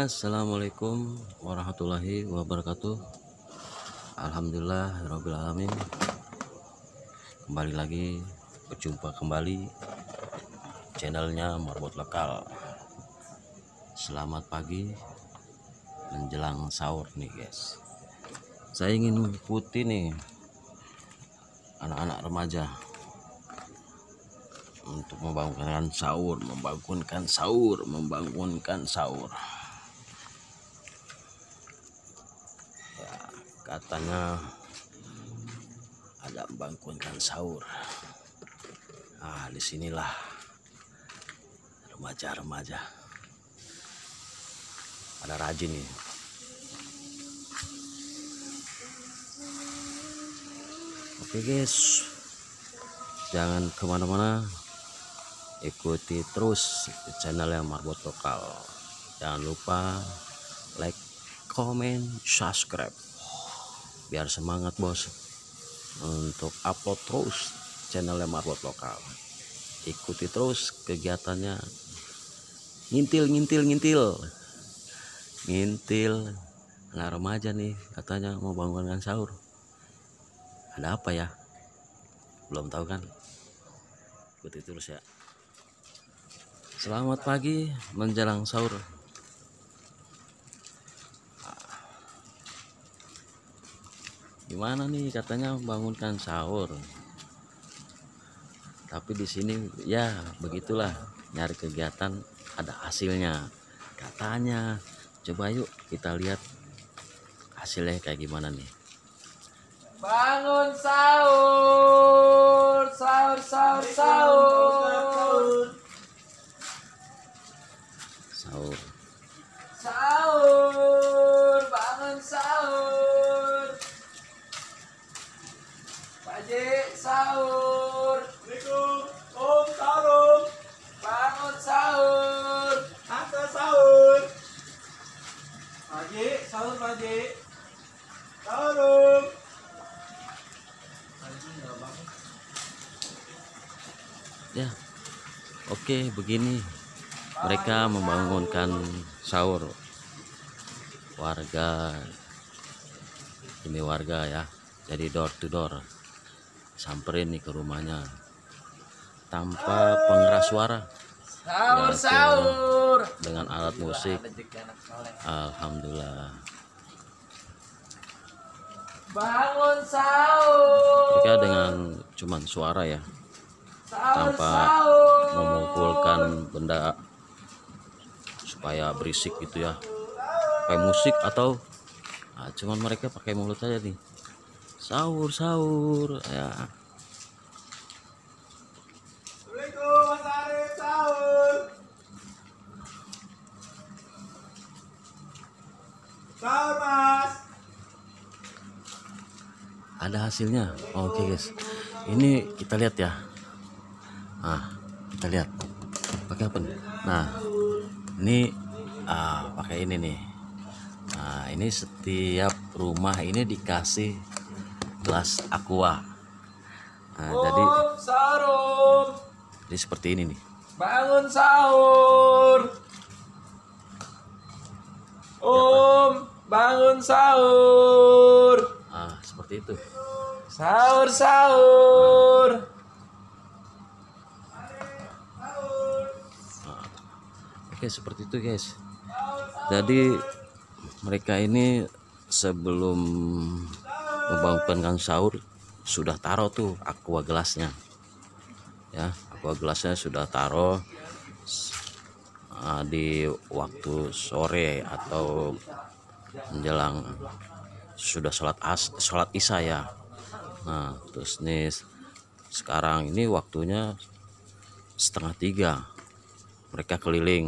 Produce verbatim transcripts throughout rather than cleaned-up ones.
Assalamualaikum warahmatullahi wabarakatuh. Alhamdulillah rabbil alamin. Kembali lagi berjumpa kembali channelnya Marbot Lokal. Selamat pagi menjelang sahur nih guys. Saya ingin mengikuti nih anak-anak remaja untuk membangunkan sahur, membangunkan sahur, membangunkan sahur. Ya, katanya ada membangunkan sahur. Nah, disinilah remaja-remaja pada rajin nih. Oke guys, jangan kemana-mana, ikuti terus channelnya Marbot Lokal. Jangan lupa like, comment, subscribe biar semangat bos untuk upload terus channelnya Marbot Lokal. Ikuti terus kegiatannya, ngintil ngintil ngintil ngintil anak remaja nih, katanya mau bangunkan sahur. Ada apa ya, belum tahu kan? Ikuti terus ya. Selamat pagi menjelang sahur. Gimana nih, katanya membangunkan sahur. Tapi di sini ya begitulah, nyari kegiatan ada hasilnya katanya. Coba yuk kita lihat hasilnya kayak gimana nih. Bangun sahur, sahur, sahur, sahur. Sahur. Sahur, bangun sahur. Pagi sahur. Assalamualaikum. Om sahur. Bangun sahur. Anta sahur. Pagi sahur pagi. Sahur. Ya, oke, begini mereka membangunkan sahur. Warga ini warga ya, jadi door to door, samperin nih ke rumahnya tanpa pengeras suara. Sahur, Ya, sahur. dengan alat musik. Alhamdulillah. Bangun sahur. Mereka dengan cuman suara ya, Sahur, tanpa sahur. memukulkan benda supaya berisik gitu ya, pakai musik atau nah, cuman mereka pakai mulut aja nih, sahur sahur ya. Assalamualaikum Mas Arif, sahur. Sahur Mas. Ada hasilnya. Oke guys, ini kita lihat ya. Nah, kita lihat pakai apa nih? Nah, ini ah, pakai ini nih. Nah, ini setiap rumah ini dikasih gelas aqua. Nah, jadi Om sahur. jadi seperti ini nih. Bangun sahur. Om bangun sahur. Ah, seperti itu. Sahur, sahur. Nah, oke, seperti itu guys. Jadi mereka ini sebelum membangunkan sahur sudah taruh tuh aqua gelasnya ya, aqua gelasnya sudah taruh uh, di waktu sore atau menjelang sudah sholat as sholat isya ya. Nah, terus nih sekarang ini waktunya setengah tiga, mereka keliling.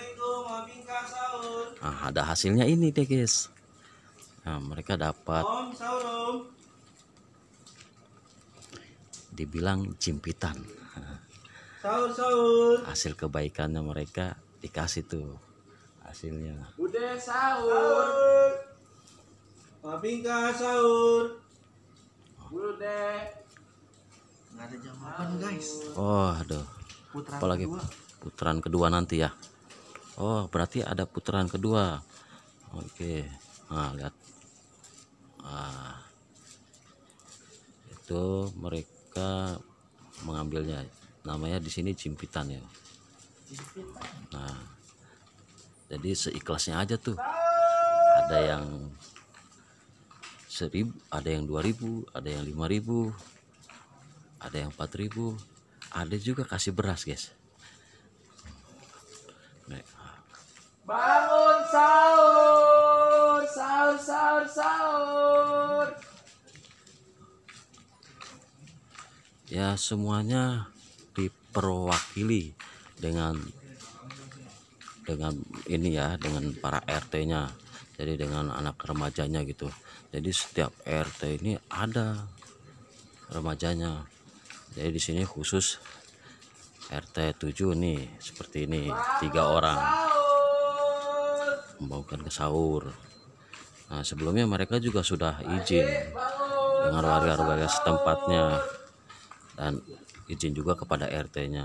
Nah, ada hasilnya ini deh guys. Nah, mereka dapat dibilang jimpitan. Sahur, sahur. Hasil kebaikannya mereka dikasih tuh hasilnya. Udah sahur. Mabingka sahur. Udah. Nggak ada jawaban guys. Oh aduh, Putaran apalagi kedua. putaran kedua nanti ya. Oh, berarti ada putaran kedua. Oke. Nah, lihat. Nah, itu mereka mengambilnya. Namanya di sini jimpitan ya. Nah, jadi seikhlasnya aja tuh. Ada yang seribu, ada yang dua ribu, ada yang lima ribu, ada yang empat ribu, ada juga kasih beras, guys. Bangun sahur, sahur, sahur, sahur. Ya, semuanya diperwakili dengan dengan ini ya, dengan para R T-nya. Jadi dengan anak remajanya gitu. Jadi setiap R T ini ada remajanya. Jadi di sini khusus R T tujuh nih, seperti ini, tiga orang membawakan ke sahur. Nah, sebelumnya mereka juga sudah izin dengan warga-warga setempatnya dan izin juga kepada R T-nya.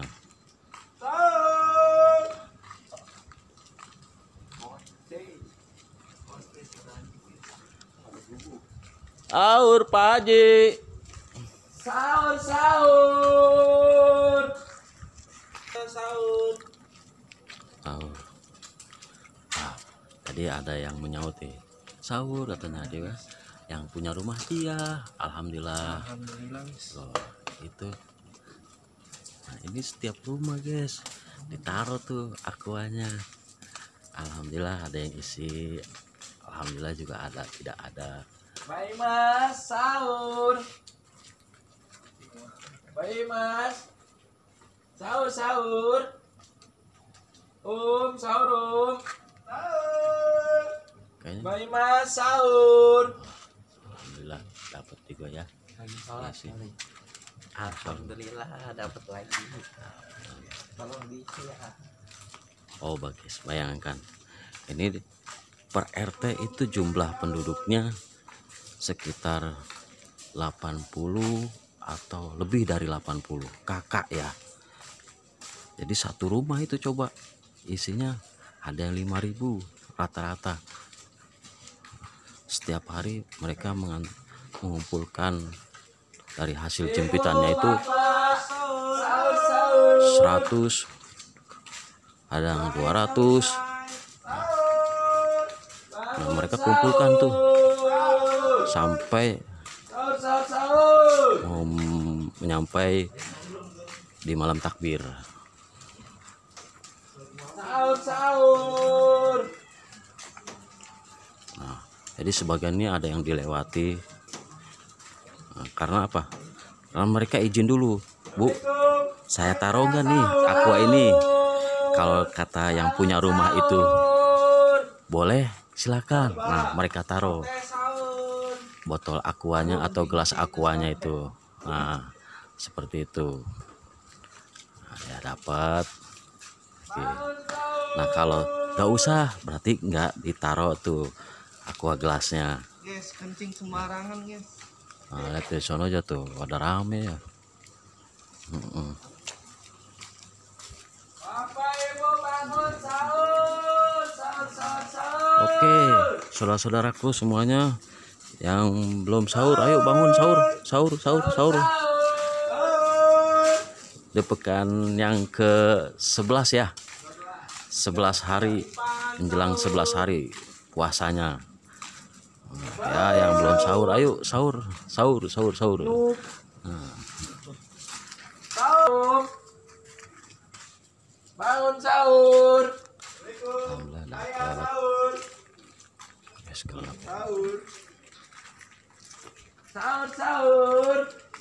Sahur Pak Haji. Sahur, sahur. Sahur. Sahur. Nah, tadi ada yang menyaut nih. Sahur katanya dia. Yang punya rumah iya, alhamdulillah. Alhamdulillah. Loh, itu. Nah, ini setiap rumah, guys. Ditaruh tuh aquanya. Alhamdulillah ada yang isi. Alhamdulillah juga ada, tidak ada. Baik Mas, sahur. Baik Mas. Sahur, sahur. Um, sahur, um. Sahur. Kayaknya Baik Mas, sahur. alhamdulillah dapat juga ya. Alhamdulillah, sih. Alhamdulillah dapat lagi. Tolong bisa ya. Oh, bagus. Bayangkan. Ini per R T itu jumlah penduduknya sekitar delapan puluh atau lebih dari delapan puluh kakak ya. Jadi satu rumah itu coba isinya ada yang lima ribu rata-rata. Setiap hari mereka mengumpulkan dari hasil jempitannya itu seratus, ada yang dua ratus. Nah, mereka kumpulkan tuh sampai um, menyampai di malam takbir. Sahur, sahur. Nah, jadi sebagian ini ada yang dilewati. Nah, karena apa? Karena mereka izin dulu, Bu, saya taruh nggak nih aqua ini? Kalau kata yang punya rumah itu boleh, silakan. Nah, mereka taruh botol aquanya atau gelas aquanya itu. Nah, seperti itu. Nah, ya dapat. Oke. Nah, kalau nggak usah berarti nggak ditaruh tuh aqua gelasnya. Guys, kencing sembarangan, guys. Nah, lihat di sono aja tuh, ada rame ya. Mm-mm. Bapak Ibu bangun sahur, sahur, sahur, sahur. Oke, saudara-saudaraku semuanya yang belum sahur, ayo bangun sahur, sahur, sahur, sahur. Di pekan yang ke sebelas ya, sebelas hari menjelang sebelas hari puasanya. Ya, yang belum sahur, ayo sahur, sahur, sahur, sahur. Nah. Sahur. Bangun sahur. Alhamdulillah dapat. Sahur. Yes, gelap. Sahur. Sahur, sahur.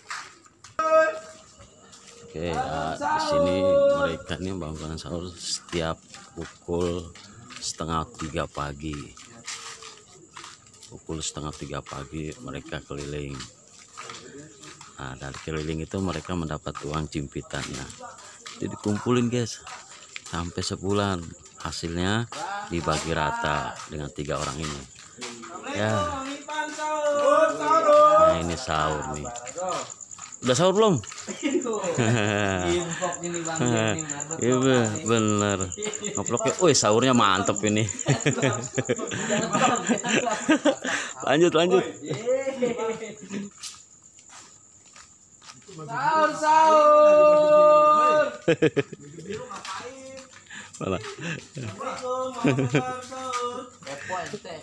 Oke, ya, di sini mereka nih bangun sahur setiap pukul setengah tiga pagi. Pukul setengah tiga pagi mereka keliling. Nah, dari keliling itu mereka mendapat uang jimpitannya. Jadi dikumpulin, guys, sampai sebulan. Hasilnya dibagi rata dengan tiga orang ini. Ya. Nah, ini sahur nih. Udah sahur belum? Impok ini Bang Joni, mantap. Iya bener. Ngeploknya, wih sahurnya mantep ini. Lanjut lanjut. Sahur sahur. Malah. Kepo ente.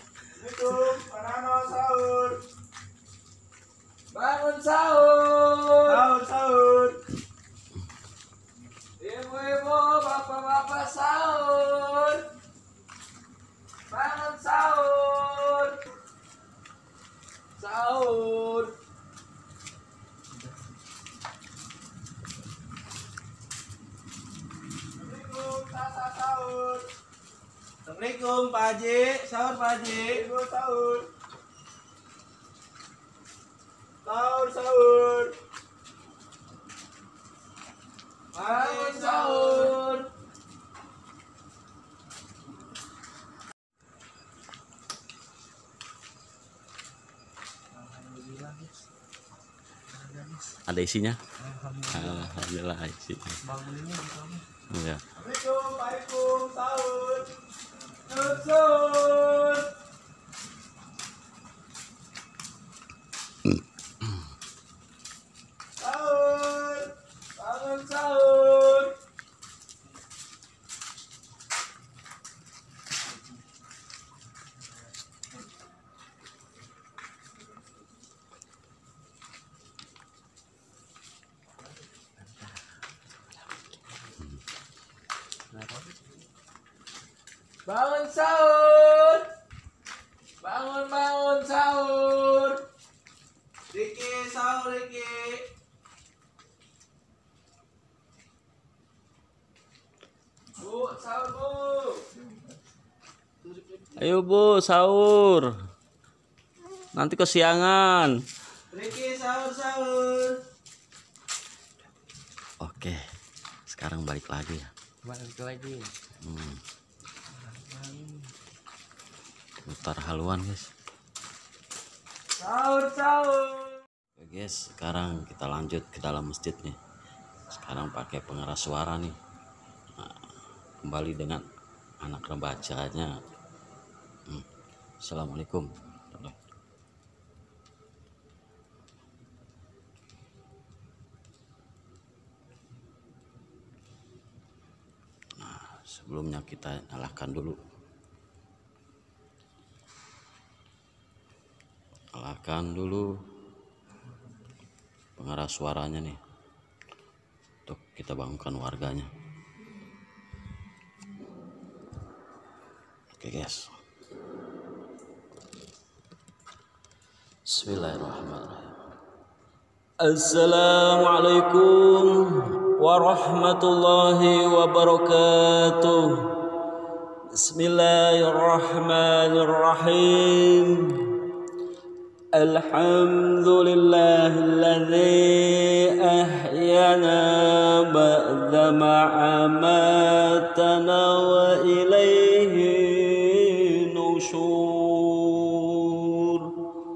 Sahur. Bangun sahur. Sahur sahur. Ibu-ibu, bapak-bapak sahur. Bangun sahur. Sahur. Sahur. Assalamualaikum Pak Haji, sahur Pak Haji. Ibu sahur. Sahur sahur. Bangun sahur. Ada isinya? Alhamdulillah isinya. Iya. Assalamualaikum, Waalaikumsalam, sahur. Sahur, sahur. Sahur. Bangun sahur. Bangun sahur. Bangun bangun sahur. Riki sahur Riki. Bu sahur Bu. Ayo Bu sahur. Nanti kesiangan. Riki sahur sahur. Oke. Sekarang balik lagi ya. Balik lagi. Hmm. Putar haluan guys. Sahur sahur. Oke guys, sekarang kita lanjut ke dalam masjid nih. Sekarang pakai pengeras suara nih. Nah, kembali dengan anak rebacanya. Hmm. Assalamualaikum. Nah, sebelumnya kita nyalakan dulu. Nyalakan dulu pengeras suaranya nih untuk kita bangunkan warganya. Oke guys, bismillahirrahmanirrahim. Assalamualaikum warahmatullahi wabarakatuh. Bismillahirrahmanirrahim. Alhamdulillahilladzi ahyana ba'da ma amatana wa ilaihi nusyur.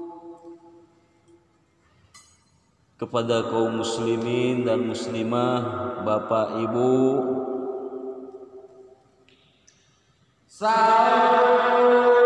Kepada kaum muslimin dan muslimah, Bapak Ibu, Sahur.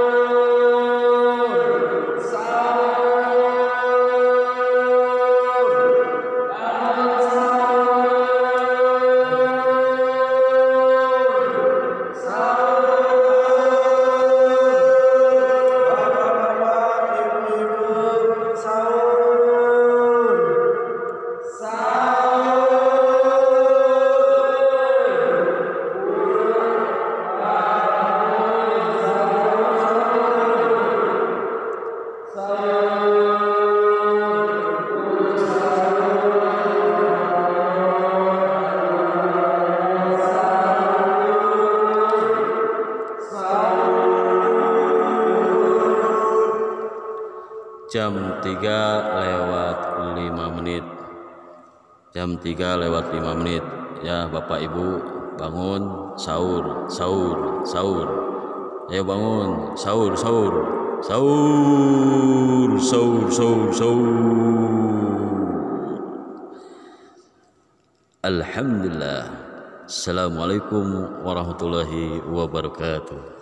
jam tiga lewat lima menit. Jam tiga lewat lima menit. Ya Bapak Ibu, bangun sahur, sahur, sahur. Ayo bangun, sahur, sahur. Sahur, sahur, sahur, sahur. Alhamdulillah. Assalamualaikum warahmatullahi wabarakatuh.